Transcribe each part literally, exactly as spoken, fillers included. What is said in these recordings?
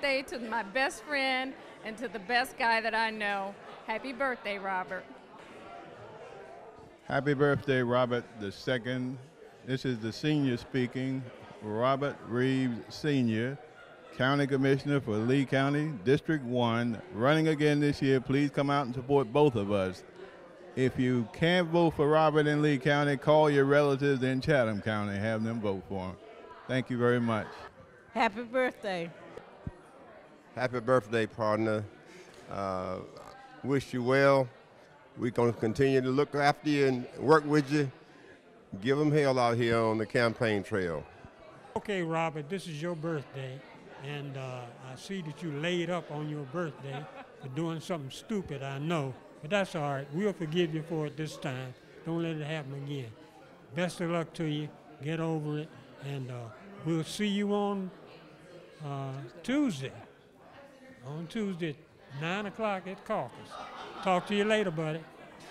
birthday to my best friend and to the best guy that I know. Happy birthday, Robert. Happy birthday, Robert the second. This is the senior speaking, Robert Reives, Senior, County Commissioner for Lee County, District one, running again this year. Please come out and support both of us. If you can't vote for Robert in Lee County, call your relatives in Chatham County and have them vote for him. Thank you very much. Happy birthday. Happy birthday, partner. Uh, wish you well. We're going to continue to look after you and work with you. Give them hell out here on the campaign trail. Okay, Robert, this is your birthday, and uh, I see that you laid up on your birthday for doing something stupid, I know. But that's all right. We'll forgive you for it this time. Don't let it happen again. Best of luck to you. Get over it, and uh, we'll see you on uh, Tuesday. On Tuesday, nine o'clock at caucus. Talk to you later, buddy.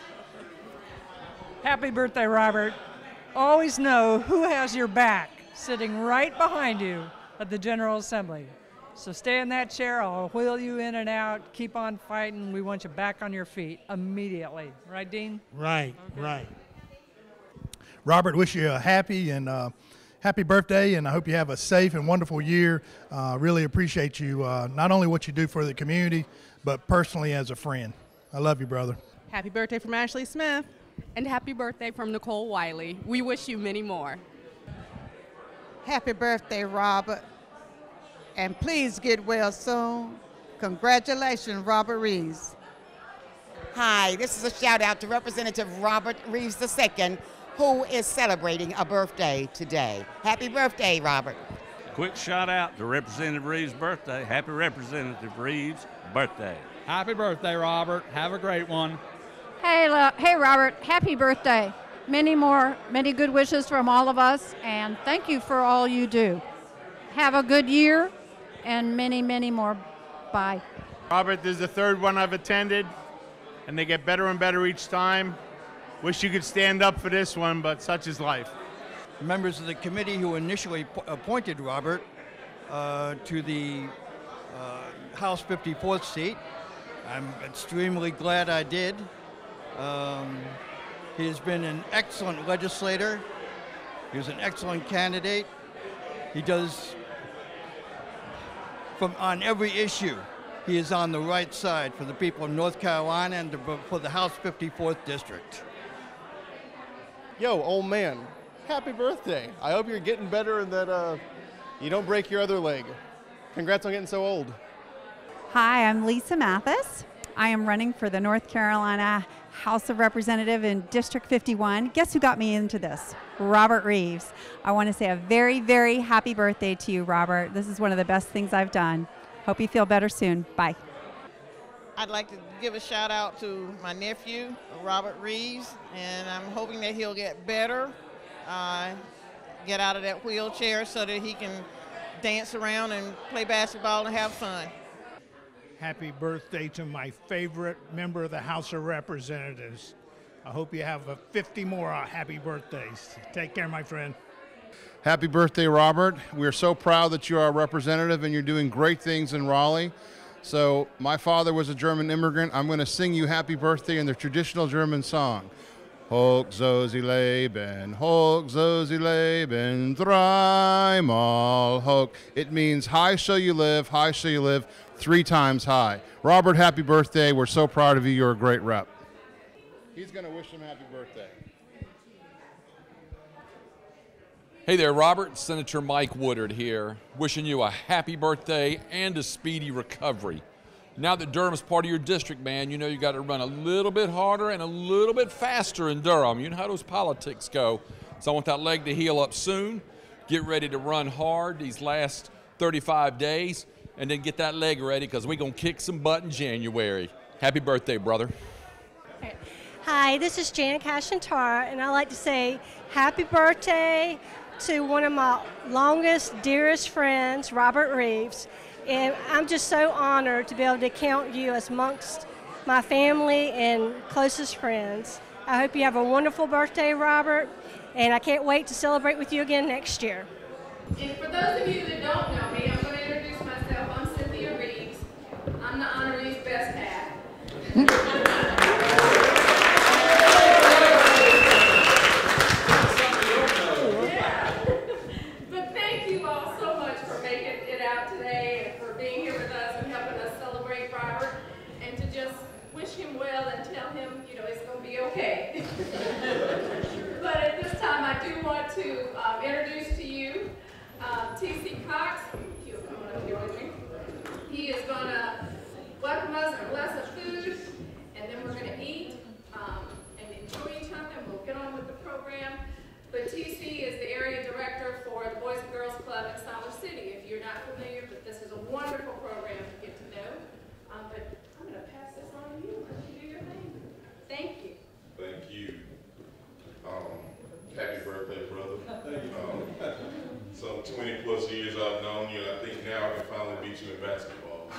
Happy birthday, Robert. Always know who has your back sitting right behind you at the General Assembly. So stay in that chair. I'll wheel you in and out. Keep on fighting. We want you back on your feet immediately. Right, Dean? Right, okay. right. Robert, wish you a happy and uh, happy birthday, and I hope you have a safe and wonderful year. Uh, really appreciate you, uh, not only what you do for the community, but personally as a friend. I love you, brother. Happy birthday from Ashley Smith. And happy birthday from Nicole Wiley. We wish you many more. Happy birthday, Robert. And please get well soon. Congratulations, Robert Reives. Hi, this is a shout out to Representative Robert Reives the second, who is celebrating a birthday today. Happy birthday, Robert. Quick shout out to Representative Reives' birthday. Happy Representative Reives' birthday. Happy birthday, Robert. Have a great one. Hey, lo- hey, Robert, happy birthday. Many more, many good wishes from all of us, and thank you for all you do. Have a good year, and many, many more. Bye. Robert, this is the third one I've attended, and they get better and better each time. Wish you could stand up for this one, but such is life. Members of the committee who initially appointed Robert uh, to the uh, House fifty-fourth seat, I'm extremely glad I did. Um, he has been an excellent legislator. He was an excellent candidate. He does, from on every issue, he is on the right side for the people of North Carolina and for the House fifty-fourth District. Yo, old man, happy birthday. I hope you're getting better and that uh, you don't break your other leg. Congrats on getting so old. Hi, I'm Lisa Mathis. I am running for the North Carolina House of Representatives in District fifty-one. Guess who got me into this? Robert Reives. I want to say a very, very happy birthday to you, Robert. This is one of the best things I've done. Hope you feel better soon. Bye. I'd like to give a shout out to my nephew, Robert Reives, and I'm hoping that he'll get better, uh, get out of that wheelchair so that he can dance around and play basketball and have fun. Happy birthday to my favorite member of the House of Representatives. I hope you have a fifty more happy birthdays. Take care, my friend. Happy birthday, Robert. We're so proud that you are a representative and you're doing great things in Raleigh. So my father was a German immigrant. I'm going to sing you happy birthday in the traditional German song. Hoch so sie leben, hoch so sie leben, dreimal hoch. It means high shall you live, high shall you live, three times high. Robert, happy birthday. We're so proud of you. You're a great rep. He's going to wish him happy birthday. Hey there, Robert. Senator Mike Woodard here, wishing you a happy birthday and a speedy recovery. Now that Durham's part of your district, man, you know you got to run a little bit harder and a little bit faster in Durham. You know how those politics go. So I want that leg to heal up soon. Get ready to run hard these last thirty-five days, and then get that leg ready because we're going to kick some butt in January. Happy birthday, brother. Hi, this is Janet Cashantara, and I'd like to say happy birthday to one of my longest, dearest friends, Robert Reives. And I'm just so honored to be able to count you as amongst my family and closest friends. I hope you have a wonderful birthday, Robert, and I can't wait to celebrate with you again next year. And for those of you that don't know me, I'm going to introduce myself. I'm Cynthia But thank you all so much for making it out today and for being here with us and helping us celebrate Robert, and to just wish him well and tell him, you know, it's going to be okay. But at this time, I do want to um, introduce to you um, T C Cox. He'll come on up here with me. He is going to welcome us and bless us food, and then we're going to eat um, and enjoy each other, and we'll get on with the program. But T C is the area director for the Boys and Girls Club in Siler City. If you're not familiar, but this is a wonderful program to get to know. Um, but I'm going to pass this on to you. Let you do your thing. Thank you. Thank you. Um, happy birthday, brother. Thank you. Um, some twenty plus years I've known you, and I think now I can finally beat you in basketball.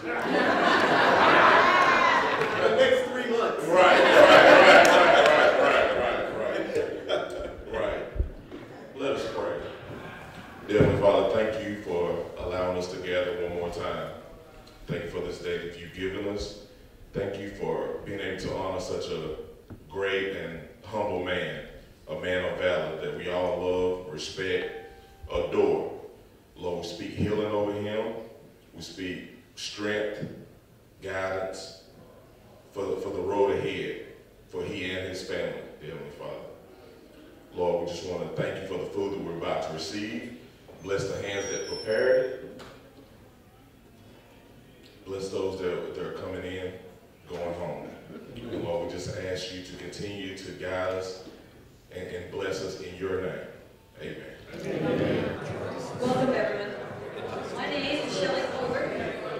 The next three months. Right, right, right, right, right, right, right, right. Let us pray. Dear Heavenly Father, thank you for allowing us to gather one more time. Thank you for this day that you've given us. Thank you for being able to honor such a great and humble man, a man of valor that we all love, respect, adore. Lord, we speak healing over him. We speak strength, guidance for the, for the road ahead, for he and his family, dear Heavenly Father. Lord, we just want to thank you for the food that we're about to receive. Bless the hands that prepared it. Bless those that, that are coming in, going home. And Lord, we just ask you to continue to guide us and, and bless us in your name. Amen. Amen. Welcome, everyone. My name is Shelley Colbert.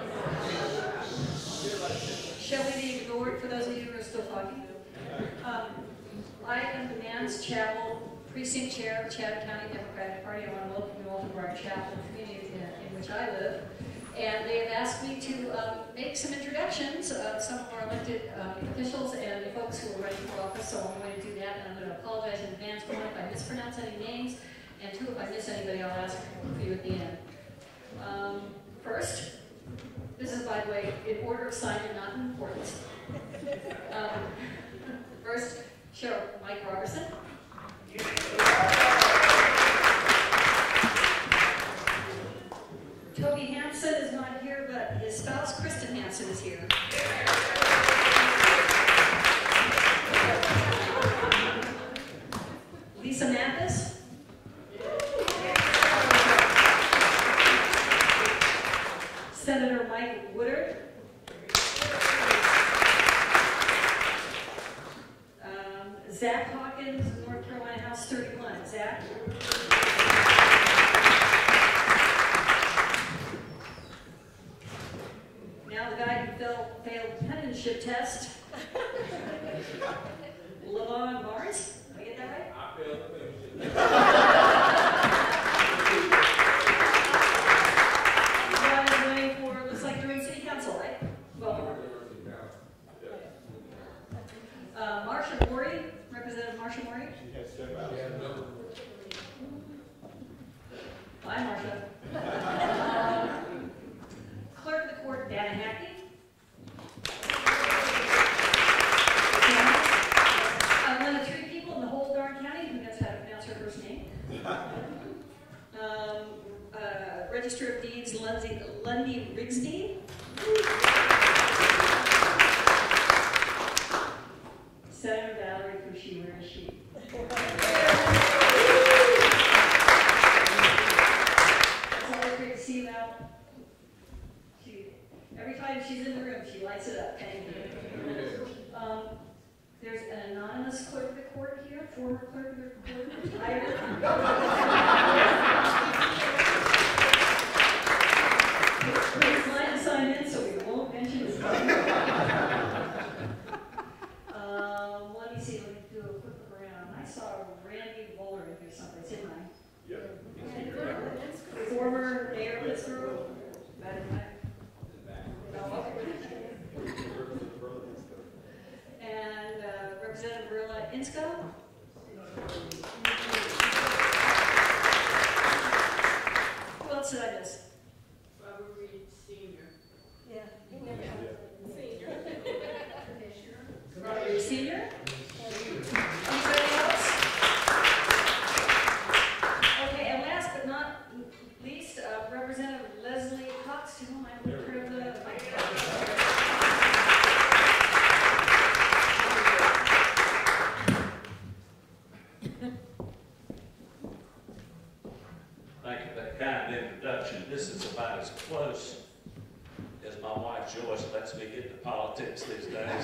Shelley the Ignored, for those of you who are still talking. Um, I am the Man's Chapel Precinct Chair of Chatham County Democratic Party. I want to welcome you all to our chapel community in, in which I live. And they have asked me to um, make some introductions of some of our elected um, officials and the folks who are running for office, so I'm going to do that, and I'm going to apologize in advance, one, if I mispronounce any names, and two, if I miss anybody, I'll ask for you at the end. Um, first, this is, by the way, in order of sign and not in importance. Um, first, Sheriff Mike Robertson. Toby Hansen is not here, but his spouse, Kristen Hansen, is here. Lisa Mathis. Senator Mike Woodard. Um, Zach Hawkins, North Carolina House thirty-one. Zach. Now the guy who failed, failed penmanship test. Lavon Barnes. Did I get that right? I failed the penmanship. For, looks like you're in City Council, right? Welcome. Uh, Marsha Mori, Representative Marsha Mori. She has stepped out. Hi, Marsha. Um, Clerk of the Court, Dana Hackney. I'm one of three people in the whole darn county who knows how to pronounce her first name. Um, uh, Register of Deeds, Lundy, Lundy Rigstein. Senator Valerie Fushi, where is she? It's always great to see you out. She, every time she's in the room, she lights it up. Thank you. Um, there's an anonymous clerk of the court here, former clerk of the court, retired. Please line to sign in so we won't mention his name. um, let me see, let me do a quick look around. I saw Randy Bowler in here someplace, didn't I? Yep. Former mayor of Pittsburgh. And uh, Representative Rilla Insko. Who else did I miss? Robert Reed Senior. Yeah. Senior. introduction. This is about as close as my wife Joyce lets me get to politics these days.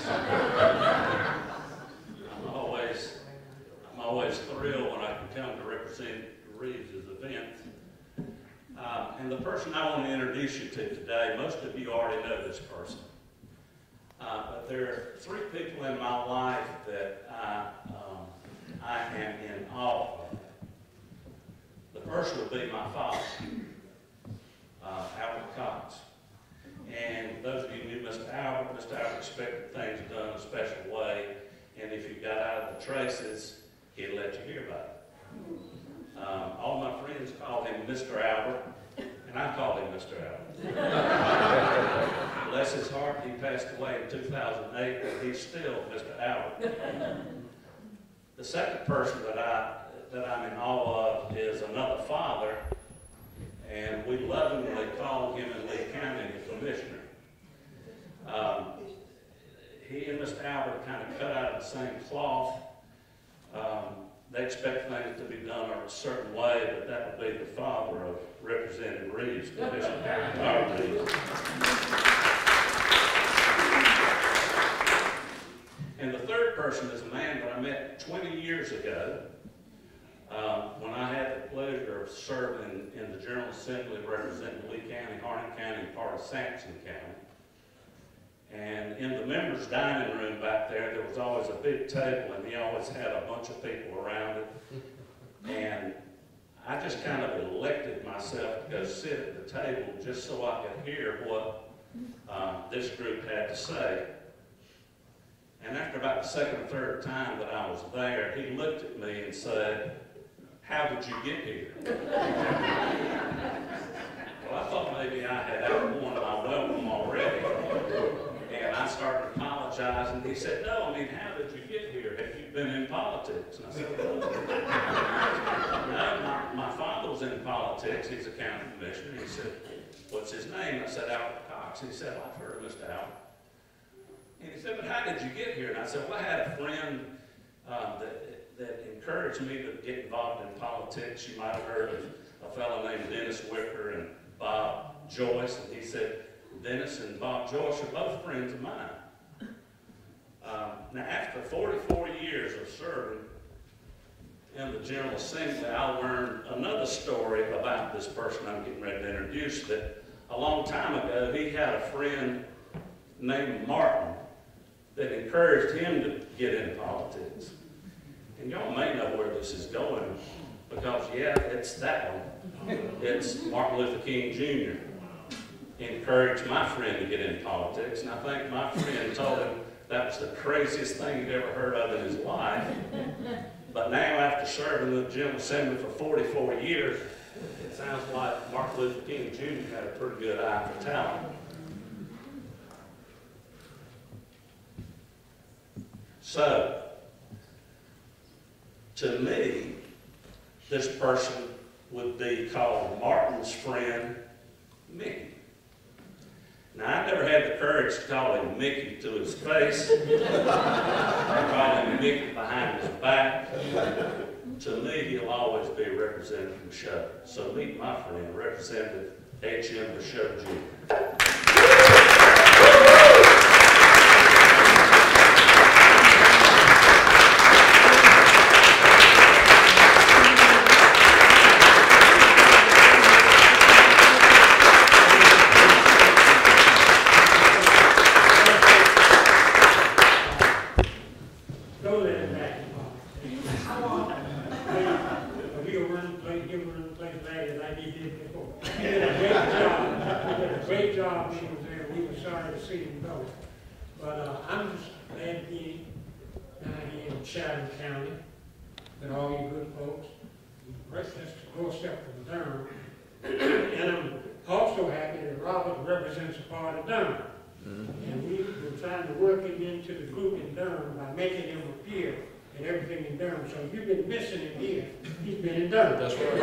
I'm always, I'm always thrilled when I can come to represent Reives' event. Uh, and the person I want to introduce you to today, most of you already know this person. Uh, but there are three people in my life that I, um, I am in awe of. The first would be my father, uh, Albert Cox. And those of you who knew Mister Albert, Mister Albert expected things done a special way, and if you got out of the traces, he'd let you hear about it. Um, all my friends called him Mister Albert, and I called him Mister Albert. Bless his heart, he passed away in two thousand eight, but he's still Mister Albert. The second person that, I, that I'm in awe of is another father, and we lovingly call him in Lee County the commissioner. Um, he and Mister Albert kind of cut out of the same cloth. Um, they expect things to be done a certain way, but that would be the father of Representative Reives, Commissioner Howard Reives. And the third person is a man that I met twenty years ago. Um, when I had the pleasure of serving in the General Assembly representing Lee County, Harnett County, and part of Sampson County. And in the members' dining room back there, there was always a big table, and he always had a bunch of people around it. And I just kind of elected myself to go sit at the table just so I could hear what uh, this group had to say. And after about the second or third time that I was there, he looked at me and said, "How did you get here?" Well, I thought maybe I had outworn my welcome already. And I started apologizing. He said, "No, I mean, how did you get here? Have you been in politics?" And I said, "No, my, my father was in politics. He's a county commissioner." He said, "What's his name?" I said, "Albert Cox." He said, "Well, I've heard of Mister Albert." And he said, "But how did you get here?" And I said, "Well, I had a friend um, that, that encouraged me to get involved in politics. You might have heard of a fellow named Dennis Wicker and Bob Joyce." And he said, "Dennis and Bob Joyce are both friends of mine." Um, now, after forty-four years of serving in the General Assembly, I learned another story about this person I'm getting ready to introduce, that a long time ago, he had a friend named Martin that encouraged him to get into politics. And y'all may know where this is going, because, yeah, it's that one. It's Martin Luther King Junior encouraged my friend to get into politics, and I think my friend told him that was the craziest thing he'd ever heard of in his life. But now, after serving in the General Assembly for forty-four years, it sounds like Martin Luther King Junior had a pretty good eye for talent. So, to me, this person would be called Martin's friend, Mickey. Now, I never had the courage to call him Mickey to his face. I call him Mickey behind his back. To me, he'll always be Representative Michaud. So meet my friend, Representative H M Michaud Junior So if you've been missing him here, he's been in Durham. That's right.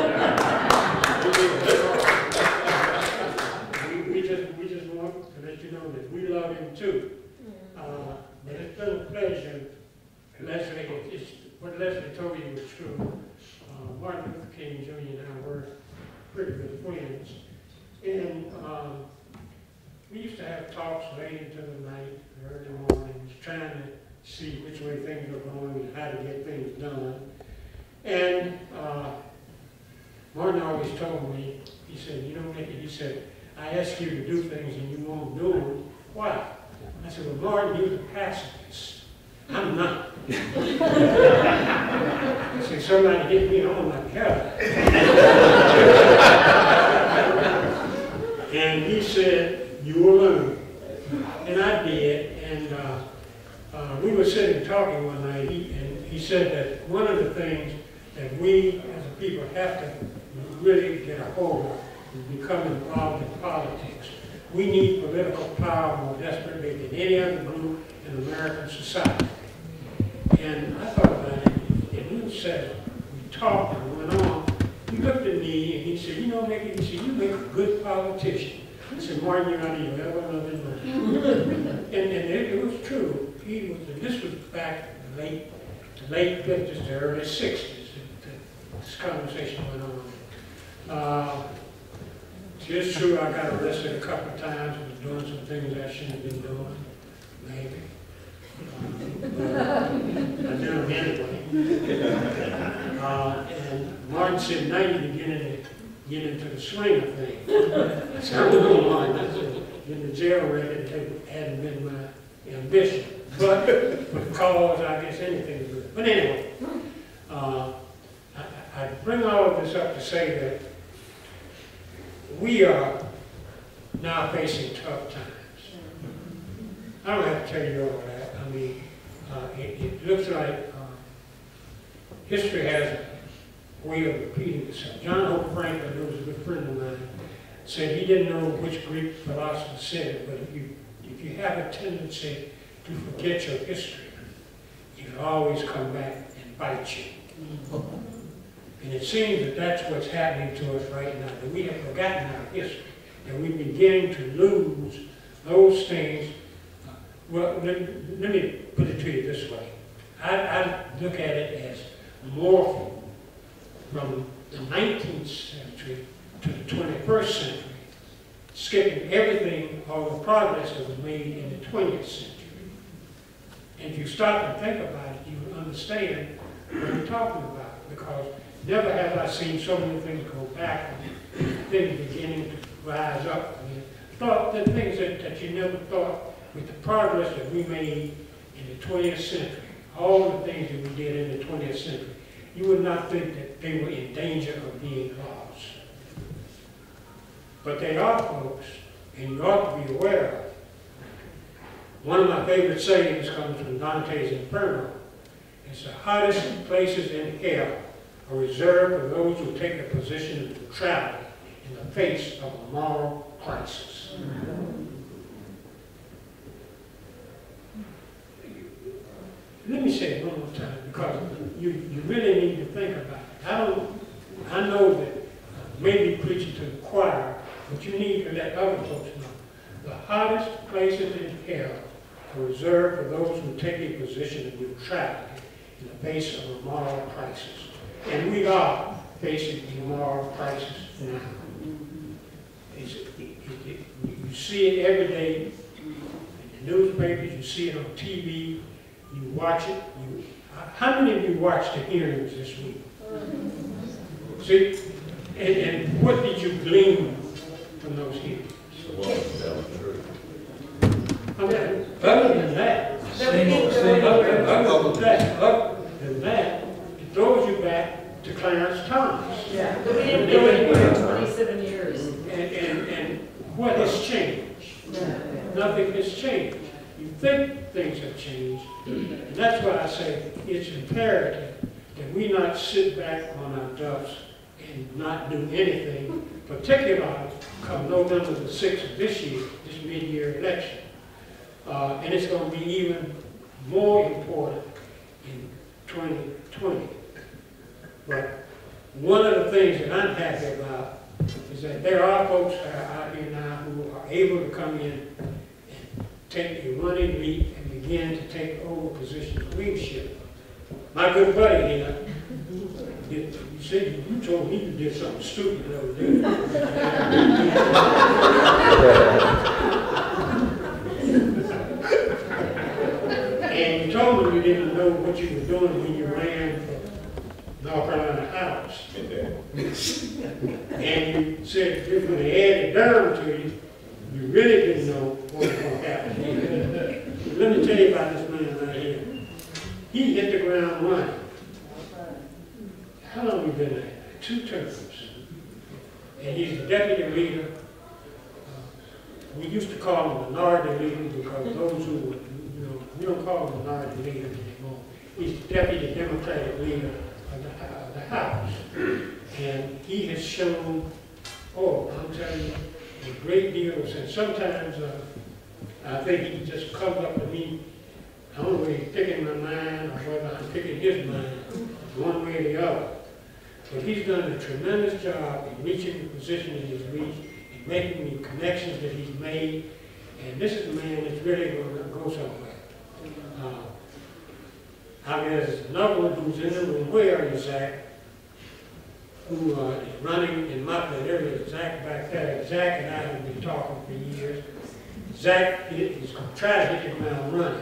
we, we just we just want to let you know that we love him too. Uh, but it's been a pleasure. Leslie, it's, what Leslie told you was true. Uh, Martin Luther King Junior and I were pretty good friends, And um, we used to have talks late into the night, early mornings, trying to see which way things were going and how to get things done. And uh, Martin always told me, he said, you know, Mickey, he said, I ask you to do things and you won't do them. Why? I said, well, Martin, you're the pacifist. I'm not. I said, somebody hit me on like hell. And he said, you will learn. And I did. And uh, uh, we were sitting talking one night, he, and he said that one of the things that we as a people have to really get a hold of is become involved in politics. We need political power more desperately than any other group in American society. And I thought about it, and he said, we talked and went on. He looked at me and he said, you know, Mickey, he said, you make a good politician. I said, Martin, you're not even ever another man. And, and it, it was true. He was, and this was back in the late, the late fifties to early sixties that this conversation went on. Uh, it's true, I got arrested a couple of times for doing some things I shouldn't have been doing, maybe. Uh, I did them anyway. Uh, and Martin said, now you begin to get into the swing of things. So I don't know, Martin, I said, in the jail record hadn't been my ambition. But because I guess anything is good. But anyway, uh, I, I bring all of this up to say that we are now facing tough times. I don't have to tell you all that. I mean, uh, it, it looks like uh, history has a way of repeating itself. John Hope Franklin, who was a good friend of mine, said he didn't know which Greek philosopher said it, but if you, if you have a tendency to forget your history, it'll always come back and bite you. And it seems that that's what's happening to us right now, that we have forgotten our history, that we're beginning to lose those things. Uh, well, let, let me put it to you this way. I, I look at it as morphing from the nineteenth century to the twenty-first century, skipping everything, all the progress that was made in the twentieth century. And if you stop and think about it, you will understand what I'm talking about, because never have I seen so many things go back and things beginning to rise up. I mean, thought the things that, that you never thought with the progress that we made in the twentieth century, all the things that we did in the twentieth century, you would not think that they were in danger of being lost. But they are, folks, and you ought to be aware of it. One of my favorite sayings comes from Dante's Inferno. It's the hottest places in hell are reserved for those who take a position of neutrality in the face of a moral crisis. Let me say it one more time, because you, you really need to think about it. I don't, I know that maybe preaching to the choir, but you need to let other folks know. The hottest places in hell are reserved for those who take a position of neutrality in the face of a moral crisis. And we are facing a moral crisis now. It's, it, it, it, you see it every day in the newspapers, you see it on T V, you watch it. You, how many of you watched the hearings this week? See, and, and what did you glean from those hearings? I mean, other than that, other, other than that, other than that, it throws you back to Clarence Thomas. Yeah, but we didn't do it for twenty-seven years. And, and, and what has changed? Nothing has changed. You think things have changed, and that's why I say it's imperative that we not sit back on our duffs and not do anything, particularly come November the sixth of this year, this mid-year election. Uh, and it's going to be even more important in twenty twenty. But one of the things that I'm happy about is that there are folks out here now who are able to come in and take a running leap and begin to take over positions of leadership. My good buddy here, you see said, you told me you did something stupid the other day. And you told me you didn't know what you were doing when you ran for North Carolina House. And you said if when they added down to you, you really didn't know what was going to happen. Let me tell you about this man right here. He hit the ground running. How long have we been there? Two terms. And he's the deputy leader. Uh, we used to call him minority leader because those who were, you know, we don't call him minority leader anymore. He's the deputy Democratic leader of the, of the House. And he has shown, oh, I'm telling you, a great deal of sense. Sometimes uh, I think he just comes up to me, I don't know whether he's picking my mind or whether I'm picking his mind, one way or the other. But he's done a tremendous job in reaching the position that he's reached, in making the connections that he's made, and this is a man that's really going to go somewhere. Uh, I mean, there's another one who's in the room. Where are you, Zach? Who uh, is running in my area? Zach back there. Zach and I have been talking for years. Zach is going to try to hit the ground running.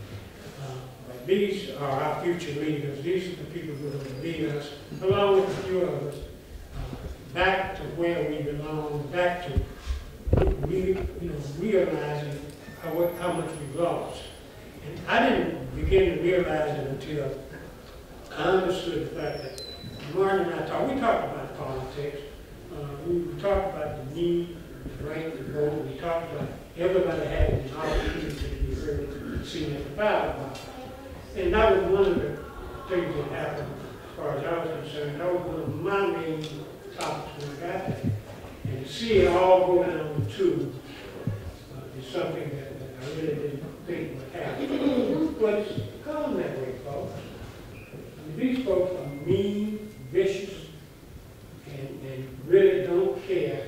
These are our future leaders. These are the people who are going to lead us, along with a few others, uh, back to where we belong, back to re, you know, realizing how, what, how much we've lost. And I didn't begin to realize it until I understood the fact that Martin and I talked. We talked about politics. Uh, we talked about the need, the right to vote. We talked about everybody having the opportunity to be heard, seen at the ballot box. And that was one of the things that happened, as far as I was concerned. That was one of my main topics when I got there. And to see it all go down the tube uh, is something that, that I really didn't think would happen. But it's gone that way, folks. I mean, these folks are mean, vicious, and, and really don't care.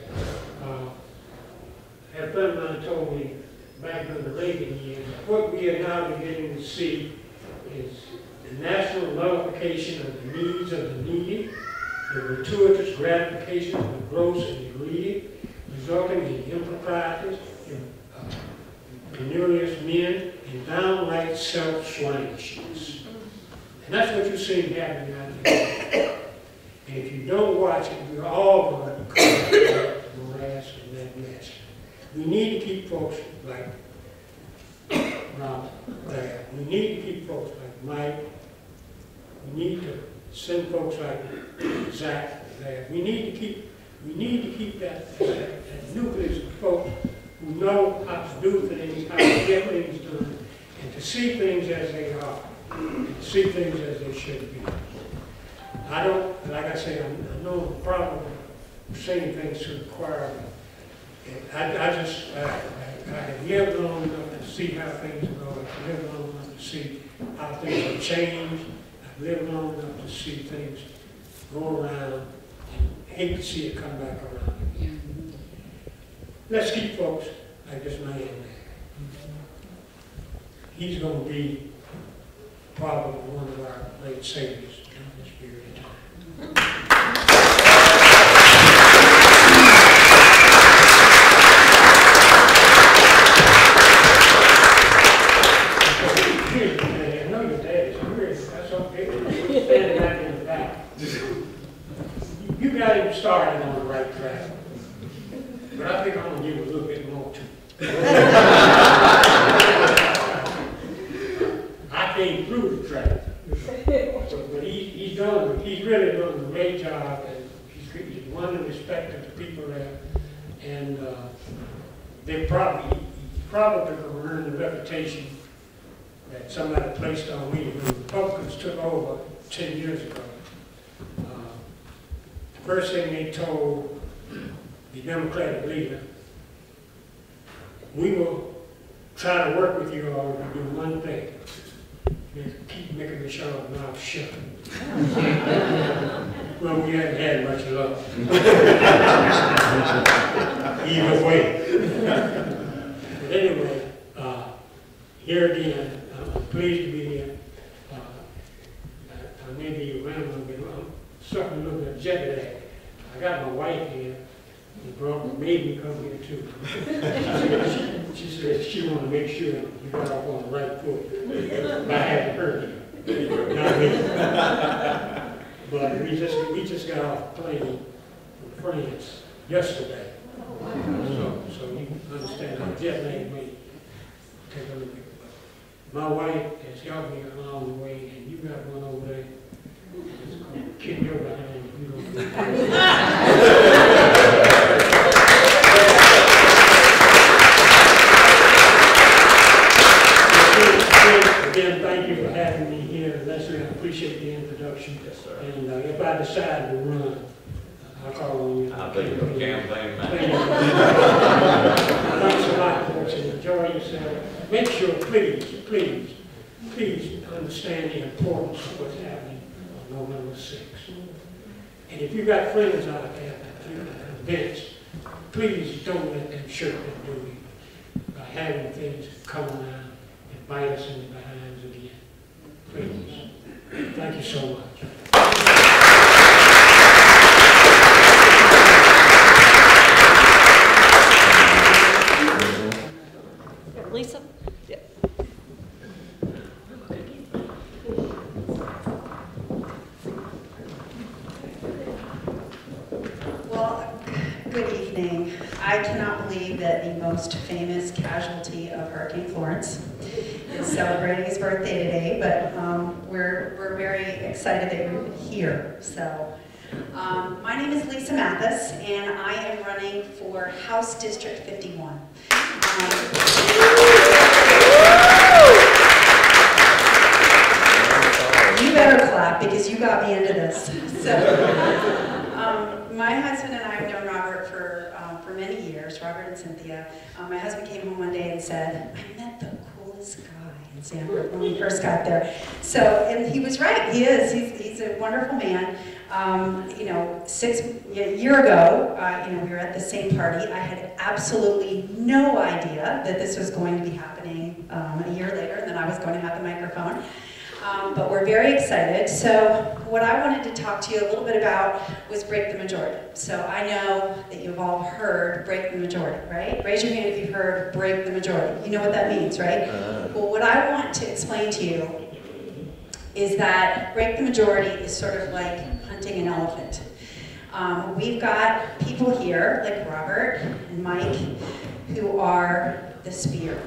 Uh, a friend of mine told me back in the Reagan years, what we are now beginning to see is the national nullification of the needs of the needy, the gratuitous gratification of the gross and the greedy, resulting in improprieties, in uh, penurious men, and downright self-slangishness. And that's what you're seeing happening out there. And if you don't watch it, we're all going to come out of that morass and that mess. We need to keep folks like Rob there. We need to keep folks like Mike. We need to send folks like Zach there. We need to keep we need to keep that, that, that nucleus of folks who know how to do things, how to get things done, and to see things as they are, and to see things as they should be. I don't, like I say, I'm, I know the problem of saying things to the choir. I, I just, I, I, I have lived long enough to see how things go. I've lived long enough to see how things have changed. I've lived long enough to see things go around and hate to see it come back around again. Let's keep folks like this man there. He's going to be probably one of our great saviors in this period of time. You got him started on the right track. But I think I'm going to give a little bit more to him. I came through the track. But he, he's done, he's really done a great job, and he's, he's won the respect of the people there. And uh, they probably, he probably going to earn the reputation that somebody placed on me when the Republicans took over ten years ago. First thing they told the Democratic leader, we will try to work with you all to do one thing, keep making Michelle mouth shut. Well, we haven't had much luck. Either way. But anyway, uh, here again, I'm pleased to be here. Uh, I, I may be rambling, but I'm suffering a little bit jet lag. I got my wife here. He brought made me come here too. she, she said she wanted to make sure you got off on the right foot. I hadn't heard you. Not me. But we just we just got off a plane from France yesterday. So, so you understand how jet lag may take a little bit. My wife has helped me along the way, and you got one over there. It's going to kick your behind if you don't do it. Again, thank you for having me here. Leslie, I appreciate the introduction. Yes, sir. And uh, if I decide to run, I'll call on you. I'll be your campaign man. Thanks a lot, folks, and enjoy yourself. Make sure, please, please, please understand the importance of what's happening on November sixth. And if you've got friends out there at events, please don't let them shirk their duty by having things come around and bite us in the behinds again. Please. Thank you so much. Lisa? Yeah. Well, good evening. I cannot believe that the most famous casualty of Hurricane Florence is celebrating his birthday today, but um, we're, we're very excited that you're here. So, um, my name is Lisa Mathis, and I am running for House District fifty-one. You better clap because you got me into this. So, um, my husband and I have known Robert for um, for many years, Robert and Cynthia. Um, my husband came home one day and said, "I met the coolest guy in Sanford when we first got there." So, and he was right. He is. He's he's a wonderful man. Um, you know, six a year ago, uh, you know, we were at the same party. I had absolutely no idea that this was going to be happening um, a year later, and that I was going to have the microphone. Um, but we're very excited. So what I wanted to talk to you a little bit about was break the majority. So I know that you've all heard break the majority, right? Raise your hand if you've heard break the majority. You know what that means, right? Uh. Well, what I want to explain to you is that break the majority is sort of like hunting an elephant. Um, we've got people here, like Robert and Mike, who are the spear.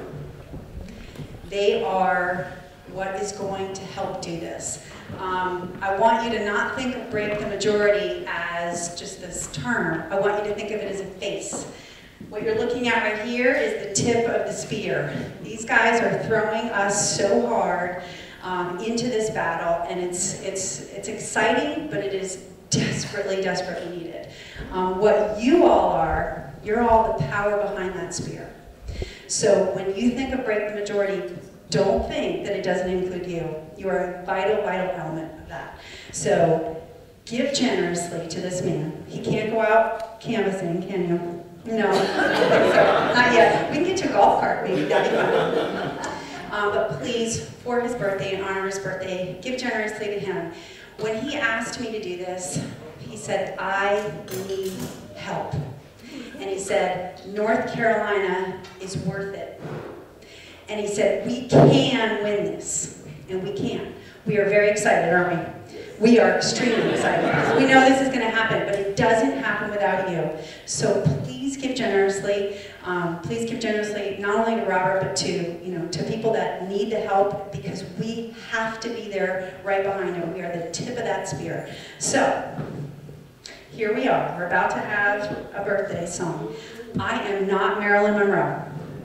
They are what is going to help do this. Um, I want you to not think of break the majority as just this term. I want you to think of it as a face. What you're looking at right here is the tip of the spear. These guys are throwing us so hard um, into this battle, and it's, it's, it's exciting, but it is desperately, desperately needed. Um, what you all are, you're all the power behind that spear. So when you think of break the majority, don't think that it doesn't include you. You are a vital, vital element of that. So give generously to this man. He can't go out canvassing, can you? No, not yet. We can get you a golf cart, maybe. That'd be fun. Um, but please, for his birthday, in honor of his birthday, give generously to him. When he asked me to do this, he said, I need help. And he said, North Carolina is worth it. And he said, we can win this, and we can. We are very excited, aren't we? We are extremely excited. We know this is going to happen, but it doesn't happen without you. So please give generously. Um, please give generously, not only to Robert, but to, you know, to people that need the help, because we have to be there right behind him. We are the tip of that spear. So here we are. We're about to have a birthday song. I am not Marilyn Monroe.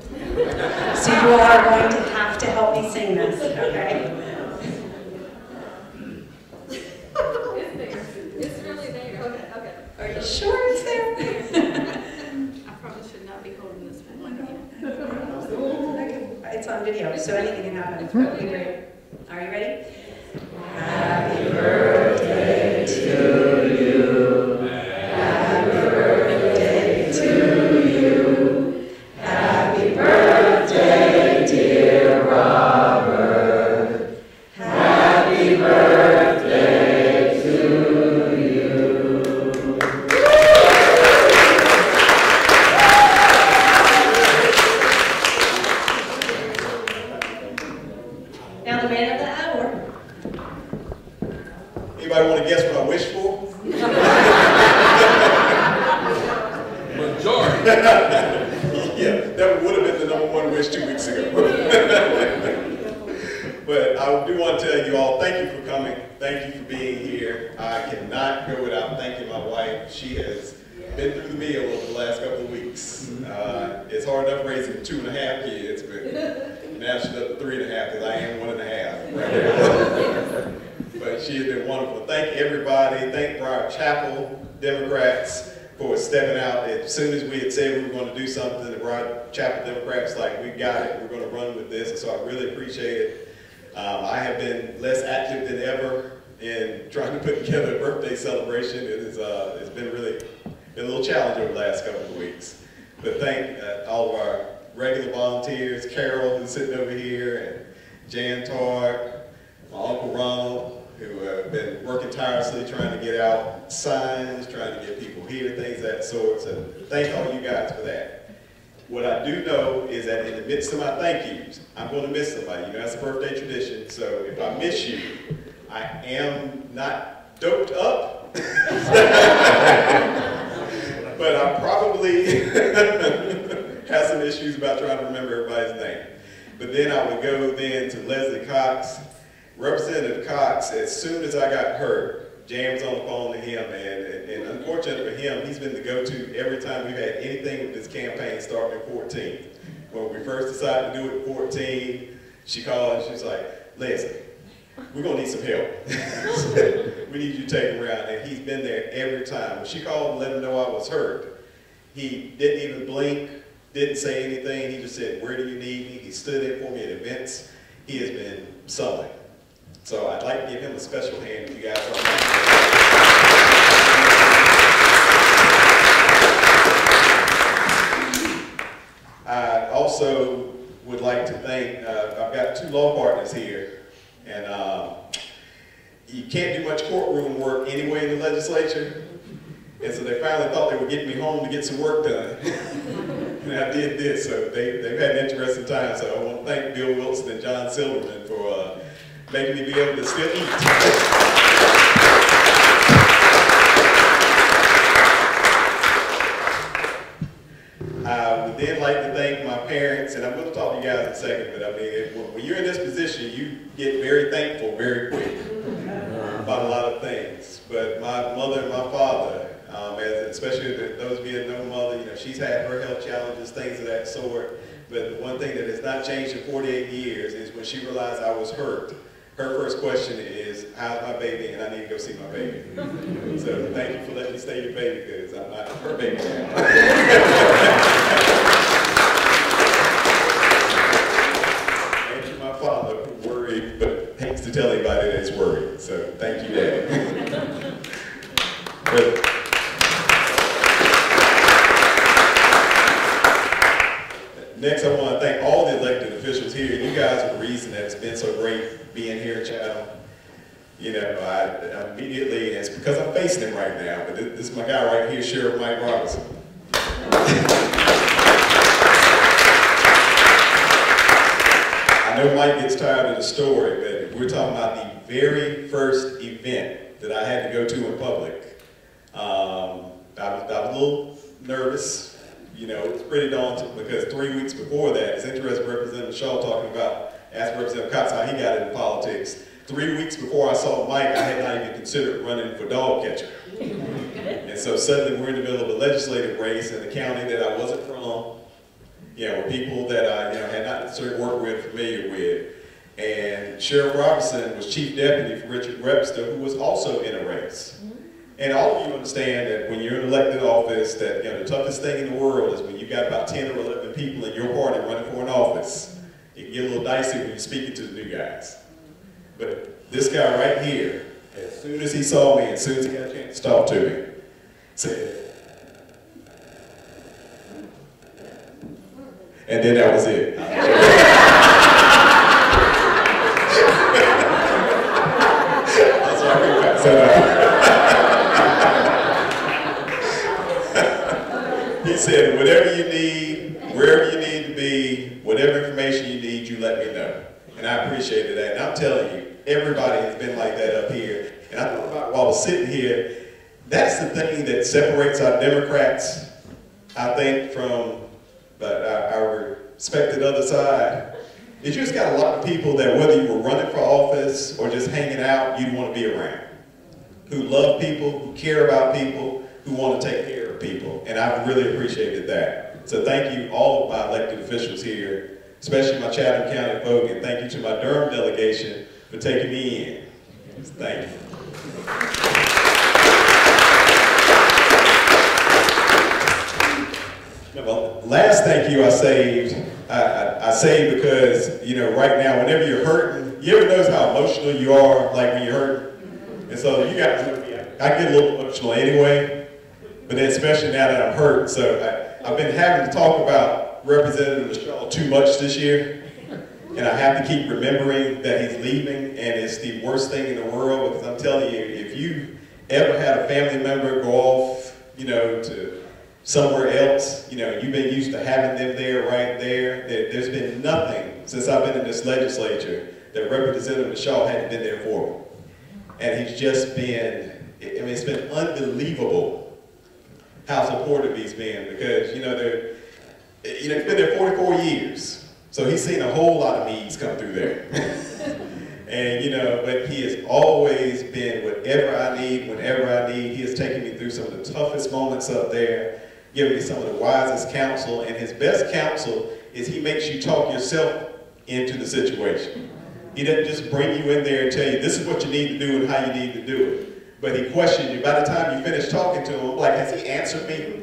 So you all are going to have to help me sing this, okay? It's there. It's really there. Okay, okay. Are you sure it's there? I probably should not be holding this for one It's on video, so anything can happen. It's probably great. Are you ready? Happy birthday to you. Happy birthday to you. Happy birthday, dear Robert. Happy birthday to you. Majority. Yeah, that would have been the number one wish two weeks ago. But I do want to tell you all, thank you for coming. Thank you for being here. I cannot go without thanking my wife. She has been through the meal over the last couple of weeks. Uh, it's hard enough raising two and a half kids, but now she's up to three and a half, because I am one and a half right now. But she has been wonderful. Thank everybody. Thank Briar Chapel Democrats for stepping out. As soon as we had said we were going to do something, the Briar Chapel Democrats like, we got it, we're going to run with this, and so I really appreciate it. Um, I have been less active than ever in trying to put together a birthday celebration. It is, uh, it's been really been a little challenge over the last couple of weeks. But thank uh, all of our regular volunteers, Carol, who's sitting over here, and Jan Tart, my Uncle Ronald, who have been working tirelessly trying to get out signs, trying to get people here, things of that sort. So thank all you guys for that. What I do know is that in the midst of my thank yous, I'm going to miss somebody. You know, that's a birthday tradition, so if I miss you, I am not doped up, but I probably have some issues about trying to remember everybody's name. But then I would go then to Leslie Cox. Representative Cox, as soon as I got hurt, James on the phone to him, and, and, and unfortunately for him, he's been the go-to every time we've had anything with this campaign starting in fourteen. When we first decided to do it in fourteen, she called and she was like, Leslie, we're gonna need some help. We need you to take him around, and he's been there every time. When she called and let him know I was hurt, he didn't even blink, didn't say anything, he just said, where do you need me? He stood in for me at events. He has been solid. So I'd like to give him a special hand if you guys don't mind. I also would like to thank, uh, I've got two law partners here, and um, you can't do much courtroom work anyway in the legislature, and so they finally thought they would get me home to get some work done. And I did this, so they, they've had an interesting time, so I want to thank Bill Wilson and John Silverman for uh, making me be able to still eat. I would then like to thank my parents, and I'm going to talk to you guys in a second, but I mean, if, when you're in this position, you get very thankful very quick about a lot of things. But my mother and my father, um, as, especially those of you that know my mother, you know, she's had her health challenges, things of that sort. But the one thing that has not changed in forty-eight years is when she realized I was hurt, her first question is, how's my baby? And I need to go see my baby. So thank you for letting me stay your baby, because I'm not her baby now. Thank you, my father, who worried, but hates to tell anybody that he's worried. So thank you, Dad. But, next, I want to thank all the elected officials here. You guys are the reason that it's been so great being here at Chatham. You know, I, I immediately, it's because I'm facing him right now, but this, this is my guy right here, Sheriff Mike Robinson. I know Mike gets tired of the story, but if we're talking about the very first event that I had to go to in public, um, I, was, I was a little nervous. You know, it's pretty daunting because three weeks before that, it's interesting Representative Shaw talking about, asked Representative Cox how he got into politics. Three weeks before I saw Mike, I had not even considered running for dog catcher. And so suddenly we're in the middle of a legislative race in a county that I wasn't from, you know, people that I you know, had not necessarily worked with, familiar with. And Sheriff Robinson was chief deputy for Richard Webster, who was also in a race. And all of you understand that when you're in elected office, that you know, the toughest thing in the world is when you've got about ten or eleven people in your party running for an office. It can get a little dicey when you're speaking to the new guys. But this guy right here, as soon as he saw me, as soon as he got a chance to talk to me, said, and then that was it. I'm sorry, I said, he said, whatever you need, wherever you need to be, whatever information you need, you let me know. And I appreciated that. And I'm telling you, everybody has been like that up here. And I thought about while I was sitting here, that's the thing that separates our Democrats, I think, from but our, our respected other side. Is you just got a lot of people that whether you were running for office or just hanging out, you'd want to be around. Who love people, who care about people, who want to take care of people. And I've really appreciated that. So thank you all of my elected officials here, especially my Chatham County folk, and thank you to my Durham delegation for taking me in. Thank you. Well, last thank you I saved, I, I, I saved because, you know, right now, whenever you're hurting, you ever notice how emotional you are, like when you're hurting? And so you guys know me, I get a little emotional anyway, but then especially now that I'm hurt. So I, I've been having to talk about Representative Michelle too much this year, and I have to keep remembering that he's leaving, and it's the worst thing in the world, because I'm telling you, if you ever had a family member go off, you know, to somewhere else, you know, you've been used to having them there, right there. there there's been nothing since I've been in this legislature that Representative Michelle hadn't been there for me. And he's just been, I mean, it's been unbelievable how supportive he's been, because, you know, they're, you know, he's been there forty-four years. So he's seen a whole lot of needs come through there. And, you know, but he has always been whatever I need, whenever I need. He has taken me through some of the toughest moments up there, giving me some of the wisest counsel. And his best counsel is he makes you talk yourself into the situation. He doesn't just bring you in there and tell you this is what you need to do and how you need to do it. But he questions you. By the time you finish talking to him, like, has he answered me?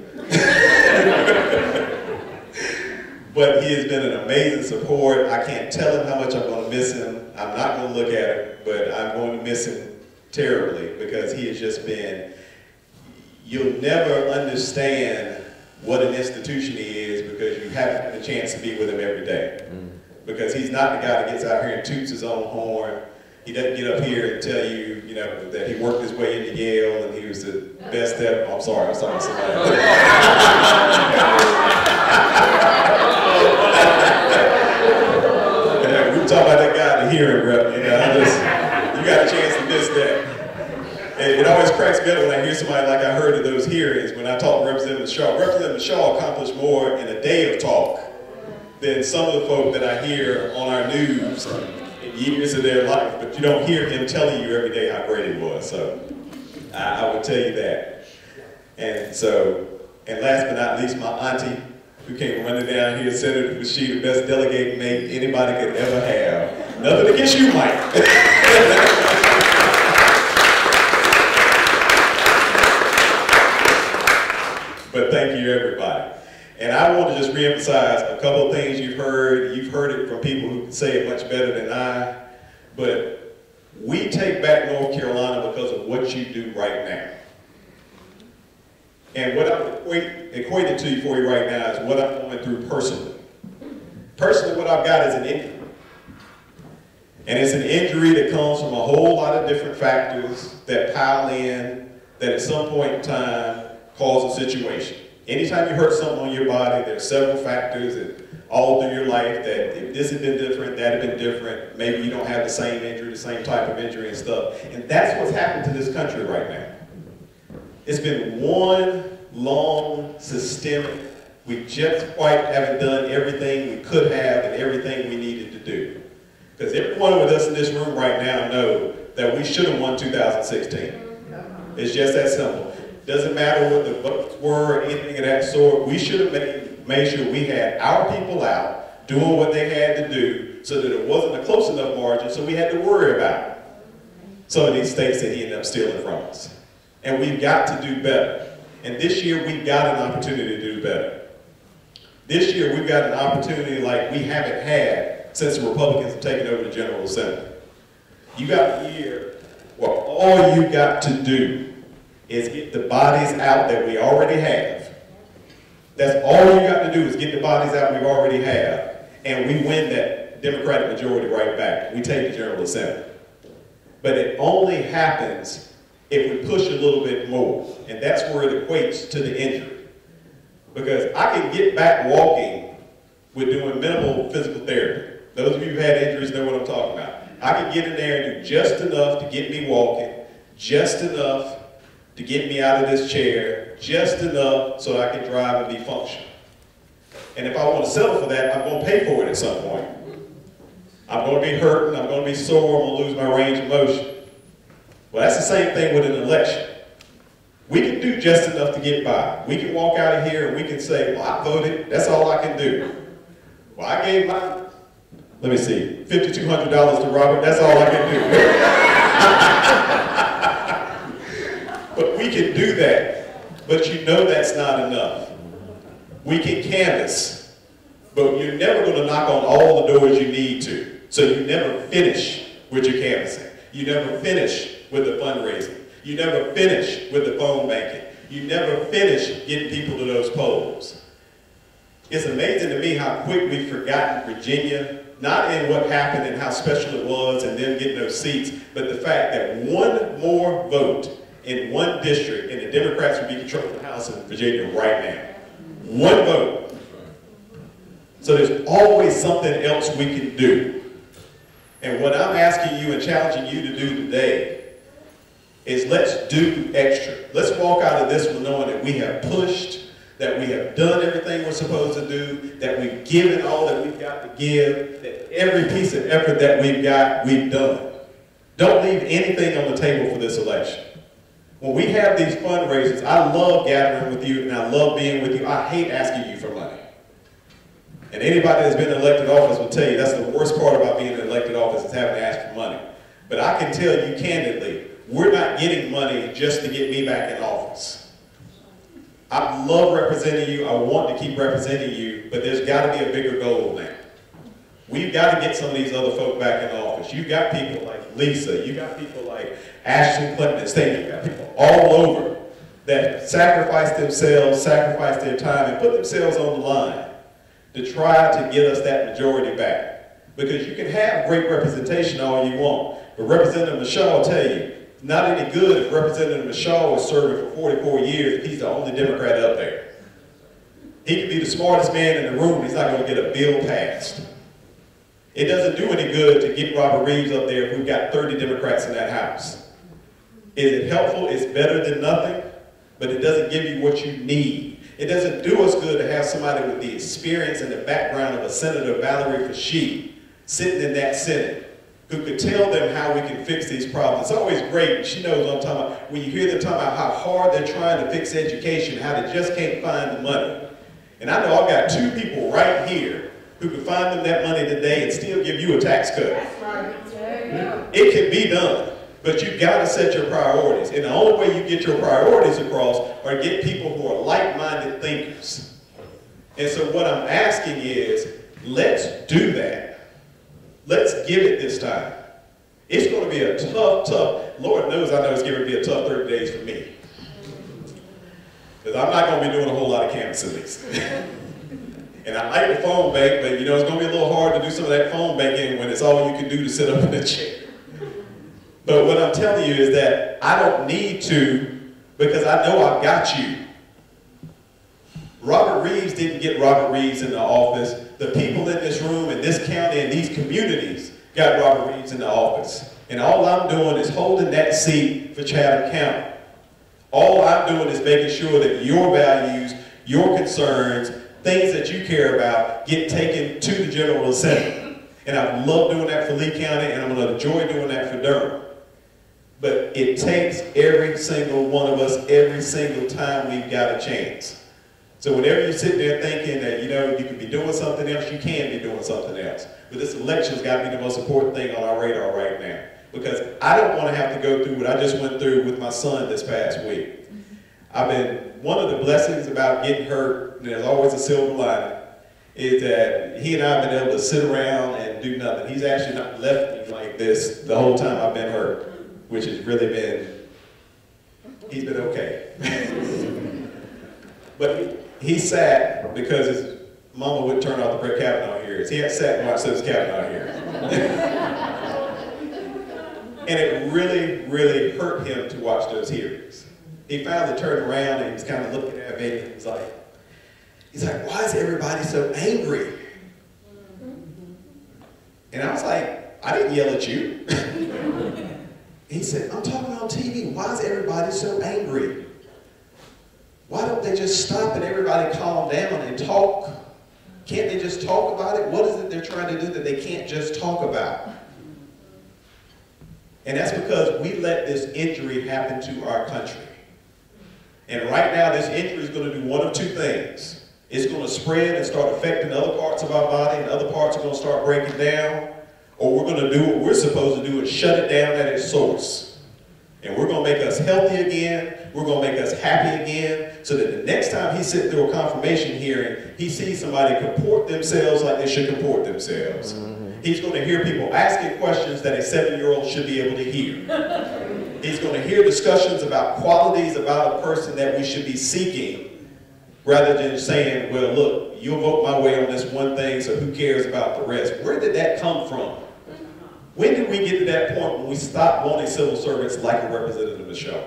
But he has been an amazing support. I can't tell him how much I'm going to miss him. I'm not going to look at him, but I'm going to miss him terribly, because he has just been, you'll never understand what an institution he is because you haven't had a chance to be with him every day. Mm. Because he's not the guy that gets out here and toots his own horn. He doesn't get up here and tell you, you know, that he worked his way into Yale and he was the best ever. Oh, I'm sorry, I'm sorry, somebody. Yeah, we were talking about that guy in the hearing rep, you know, I just, you got a chance to miss that. And it always cracks me up when I hear somebody like I heard at those hearings when I talk to Representative Shaw. Representative Shaw accomplished more in a day of talk than some of the folk that I hear on our news in years of their life, but you don't hear him telling you every day how great it was. So I, I would tell you that. And so, and last but not least, my auntie, who came running down here, Senator, was she the best delegate mate anybody could ever have. Nothing against you, Mike. But thank you, everybody. And I want to just reemphasize a couple of things you've heard. You've heard it from people who can say it much better than I. But we take back North Carolina because of what you do right now. And what I'm equate, equating to you for you right now is what I'm going through personally. Personally, what I've got is an injury. And it's an injury that comes from a whole lot of different factors that pile in, that at some point in time cause a situation. Anytime you hurt something on your body, there are several factors that all through your life that if this had been different, that had been different, maybe you don't have the same injury, the same type of injury and stuff. And that's what's happened to this country right now. It's been one long, systemic, we just quite haven't done everything we could have and everything we needed to do. Because everyone with us in this room right now know that we should have won two thousand sixteen. It's just that simple. Doesn't matter what the votes were or anything of that sort. We should have made, made sure we had our people out doing what they had to do so that it wasn't a close enough margin so we had to worry about some of these states that he ended up stealing from us. And we've got to do better. And this year we've got an opportunity to do better. This year we've got an opportunity like we haven't had since the Republicans have taken over the General Assembly. You got a year where all you got to do is get the bodies out that we already have. That's all you got to do is get the bodies out we already have, and we win that Democratic majority right back. We take the General Assembly. But it only happens if we push a little bit more, and that's where it equates to the injury. Because I can get back walking with doing minimal physical therapy. Those of you who had injuries know what I'm talking about. I can get in there and do just enough to get me walking, just enough to get me out of this chair just enough so I can drive and be functional. And if I want to settle for that, I'm going to pay for it at some point. I'm going to be hurting, I'm going to be sore, I'm going to lose my range of motion. Well, that's the same thing with an election. We can do just enough to get by. We can walk out of here and we can say, well, I voted, that's all I can do. Well, I gave my, let me see, fifty-two hundred dollars to Robert, that's all I can do. But we can do that, but you know that's not enough. We can canvass, but you're never going to knock on all the doors you need to. So you never finish with your canvassing. You never finish with the fundraising. You never finish with the phone banking. You never finish getting people to those polls. It's amazing to me how quick we've forgotten Virginia, not in what happened and how special it was and them getting those seats, but the fact that one more vote in one district and the Democrats would be controlling the House in Virginia right now. One vote. So there's always something else we can do. And what I'm asking you and challenging you to do today is let's do extra. Let's walk out of this one knowing that we have pushed, that we have done everything we're supposed to do, that we've given all that we've got to give, that every piece of effort that we've got, we've done. Don't leave anything on the table for this election. When we have these fundraisers, I love gathering with you and I love being with you. I hate asking you for money. And anybody that's been in elected office will tell you that's the worst part about being in elected office is having to ask for money. But I can tell you candidly, we're not getting money just to get me back in office. I love representing you. I want to keep representing you, but there's got to be a bigger goal now. We've got to get some of these other folk back in office. You've got people like Lisa. You've got people like Ashton Clinton State. You've got people all over that sacrifice themselves, sacrifice their time, and put themselves on the line to try to get us that majority back. Because you can have great representation all you want, but Representative Michaud will tell you, not any good if Representative Michaud was serving for forty-four years if he's the only Democrat up there. He could be the smartest man in the room, he's not going to get a bill passed. It doesn't do any good to get Robert Reives up there if we've got thirty Democrats in that House. Is it helpful? It's better than nothing, but it doesn't give you what you need. It doesn't do us good to have somebody with the experience and the background of a Senator Valerie Fashee sitting in that Senate who could tell them how we can fix these problems. It's always great, she knows what I'm talking about, when you hear them talking about how hard they're trying to fix education, how they just can't find the money. And I know I've got two people right here who can find them that money today and still give you a tax cut. It can be done, but you've got to set your priorities. And the only way you get your priorities across are to get people who are like-minded thinkers. And so what I'm asking is, let's do that. Let's give it this time. It's going to be a tough, tough, Lord knows I know it's going to be a tough thirty days for me. Because I'm not going to be doing a whole lot of canvassing these. And I like the phone bank, but you know, it's going to be a little hard to do some of that phone banking when it's all you can do to sit up in a chair. But what I'm telling you is that I don't need to because I know I've got you. Robert Reives didn't get Robert Reives in the office. The people in this room, in this county, in these communities got Robert Reives in the office. And all I'm doing is holding that seat for Chatham County. All I'm doing is making sure that your values, your concerns, things that you care about get taken to the General Assembly. And I love doing that for Lee County, and I'm going to enjoy doing that for Durham. But it takes every single one of us every single time we've got a chance. So whenever you sit there thinking that, you know, you could be doing something else, you can be doing something else. But this election's got to be the most important thing on our radar right now. Because I don't want to have to go through what I just went through with my son this past week. I've been, one of the blessings about getting hurt, and there's always a silver lining, is that he and I have been able to sit around and do nothing. He's actually not left me like this the whole time I've been hurt, which has really been, he's been okay. But he, he sat because his mama wouldn't turn off the Brett Kavanaugh hearings. He had sat and watched those Kavanaugh hearings. And it really, really hurt him to watch those hearings. He finally turned around and he was kind of looking at me and he's like, he's like, why is everybody so angry? And I was like, I didn't yell at you. He said, I'm talking on T V. Why is everybody so angry? Why don't they just stop and everybody calm down and talk? Can't they just talk about it? What is it they're trying to do that they can't just talk about? And that's because we let this injury happen to our country. And right now, this injury is going to do one of two things. It's going to spread and start affecting other parts of our body, and other parts are going to start breaking down. Or we're going to do what we're supposed to do and shut it down at its source. And we're going to make us healthy again. We're going to make us happy again, so that the next time he's sitting through a confirmation hearing, he sees somebody comport themselves like they should comport themselves. Mm-hmm. He's going to hear people asking questions that a seven-year-old should be able to hear. He's going to hear discussions about qualities about a person that we should be seeking, rather than saying, well, look, you'll vote my way on this one thing, so who cares about the rest? Where did that come from? When did we get to that point when we stopped wanting civil servants like a Representative Michelle?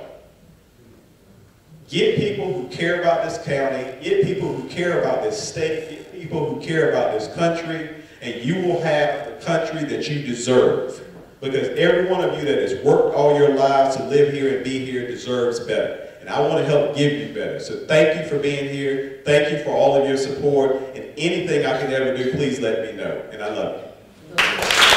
Get people who care about this county, get people who care about this state, get people who care about this country, and you will have the country that you deserve. Because every one of you that has worked all your lives to live here and be here deserves better. And I want to help give you better. So thank you for being here. Thank you for all of your support. And anything I can ever do, please let me know. And I love you.